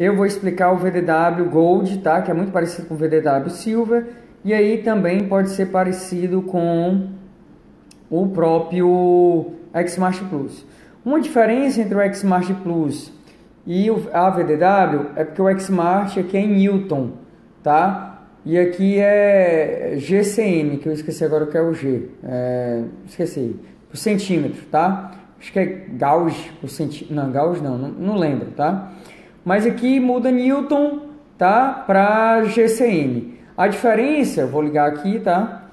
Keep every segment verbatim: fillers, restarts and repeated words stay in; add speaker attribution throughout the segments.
Speaker 1: eu vou explicar o V D W Gold, tá? Que é muito parecido com o V D W Silver. E aí também pode ser parecido com o próprio Xmart Plus. Uma diferença entre o Xmart Plus e o a V D W é porque o Xmart aqui é em Newton, tá? E aqui é G C M, que eu esqueci agora o que é o G. É, esqueci. Por centímetro, tá? Acho que é Gauss por centímetro. Não, Gauss não, não, não lembro, tá? Mas aqui muda Newton, tá? Para G C M. A diferença, vou ligar aqui, tá?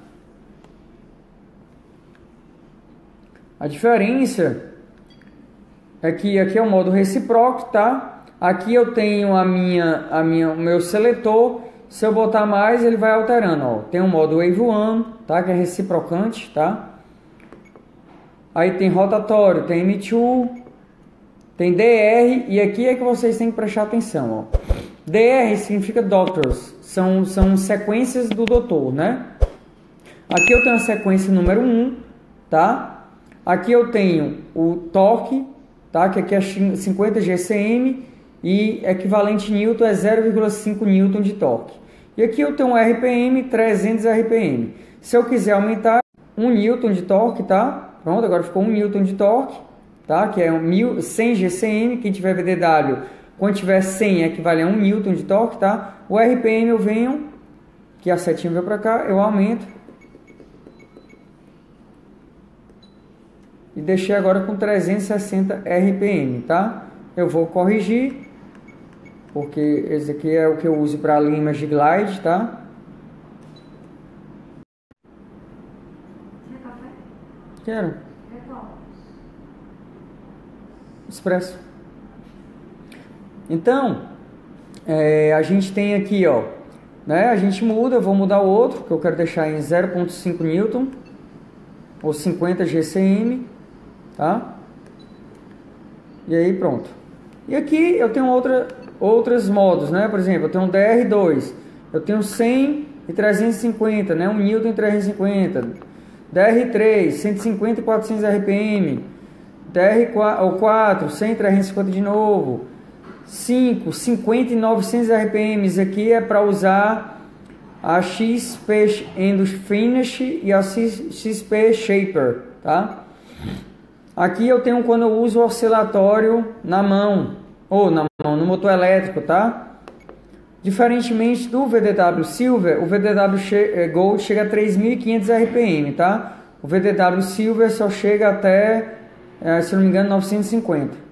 Speaker 1: A diferença é que aqui é o modo reciproque, tá? Aqui eu tenho a minha, a minha, o meu seletor. Se eu botar mais, ele vai alterando, ó. Tem o modo Wave um, tá? Que é reciprocante, tá? Aí tem rotatório, tem M dois, tem D R, e aqui é que vocês têm que prestar atenção, ó. D R significa doctors, são, são sequências do doutor, né? Aqui eu tenho a sequência número um, tá? Aqui eu tenho o torque, tá? Que aqui é cinquenta G C M e equivalente Newton é zero vírgula cinco Newton de torque. E aqui eu tenho um R P M, trezentos R P M. Se eu quiser aumentar um Newton de torque, tá? Pronto, agora ficou um Newton de torque, tá? Que é um cem G C M. Quem tiver V D W, quando tiver cem, equivale a um Newton de torque, tá? O R P M eu venho, que a setinha veio para cá, eu aumento. E deixei agora com trezentos e sessenta R P M, tá? Eu vou corrigir, porque esse aqui é o que eu uso para a Image Glide, tá? Quero. Expresso. Então, é, a gente tem aqui, ó, né? A gente muda, eu vou mudar o outro, que eu quero deixar em zero vírgula cinco Newton ou cinquenta G C M, tá? E aí pronto. E aqui eu tenho outra, outros modos, né? Por exemplo, eu tenho um D R dois, eu tenho cem e trezentos e cinquenta, né? um Newton e trezentos e cinquenta. D R três, cento e cinquenta e quatrocentos R P M. D R quatro, cem e trezentos e cinquenta de novo. cinco, cinquenta e novecentos R P M. Aqui é para usar a X P End Finish e a X P Shaper, tá? Aqui eu tenho quando eu uso o oscilatório na mão, ou na mão, no motor elétrico, tá? Diferentemente do V D W Silver, o V D W Gold chega a três mil e quinhentos R P M, tá? O V D W Silver só chega até, se não me engano, novecentos e cinquenta.